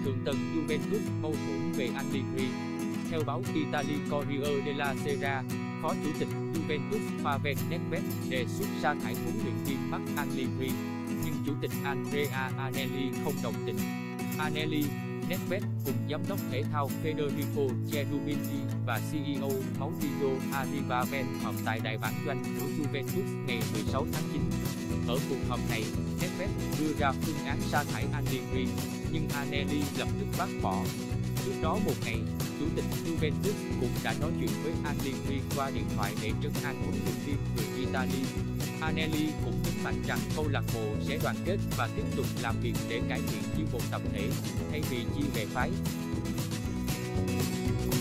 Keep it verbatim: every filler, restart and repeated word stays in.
Đường tần Juventus mâu thuẫn về Allegri. Theo báo Italy Corriere della Sera, Phó Chủ tịch Juventus Pavel Nedved đề xuất sa thải huấn luyện viên Marc Allegri, nhưng Chủ tịch Andrea Agnelli không đồng tình. Agnelli, Nedved cùng Giám đốc thể thao Federico Cherubini và xê e ô Maurizio Arrivaben họp tại đại bản doanh của Juventus ngày mười sáu tháng chín. Ở cuộc họp này, Nedved đưa ra phương án sa thải Allegri, nhưng Agnelli lập tức bác bỏ. Trước đó một ngày, Chủ tịch Juventus cũng đã nói chuyện với Allegri qua điện thoại để trấn an huấn luyện viên người Italy. Agnelli cũng nhấn mạnh rằng câu lạc bộ sẽ đoàn kết và tiếp tục làm việc để cải thiện như một tập thể, thay vì chia bè phái.